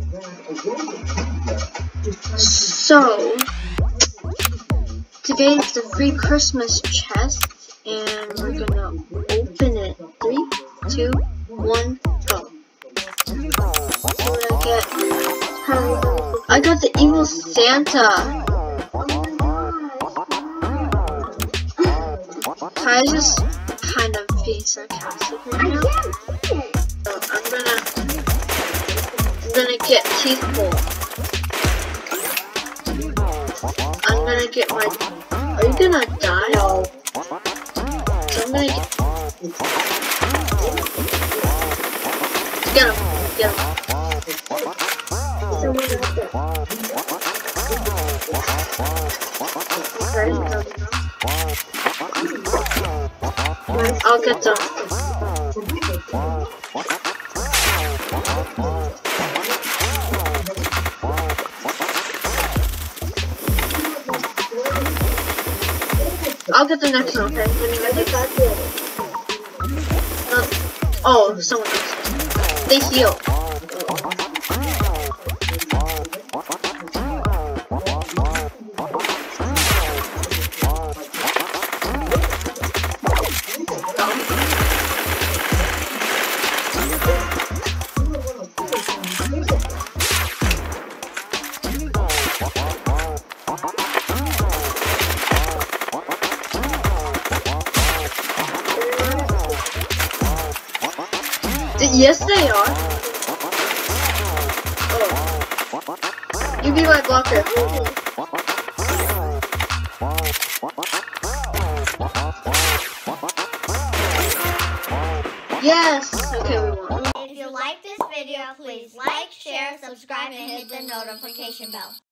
So, today's the free Christmas chest, and we're gonna open it. 3, 2, 1, go. What did I get? I got the evil Santa. I just kind of being sarcastic right now. So I'm gonna get teeth pull. I'm gonna get my. Are you gonna die? No. So I'm gonna get him. Get him. I'll get them. I'll get the next one, okay? When you get it. Oh, someone else. They heal. Yes, they are. Oh. You be my blocker. Yes! Okay, we won. If you like this video, please like, share, subscribe, and hit the notification bell.